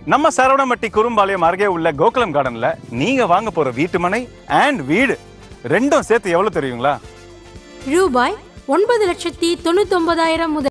நம்ம சரவணம்பட்டி குறும்பாளையம் அருகே உள்ள கோகுலம் கார்டன்ல நீங்க வாங்க போற வீட்டுமனை அண்ட் வீடு ரெண்டும் சேர்த்து எவ்வளவு தெரியுங்களா? ரூபாய் 9,99,000 முதல்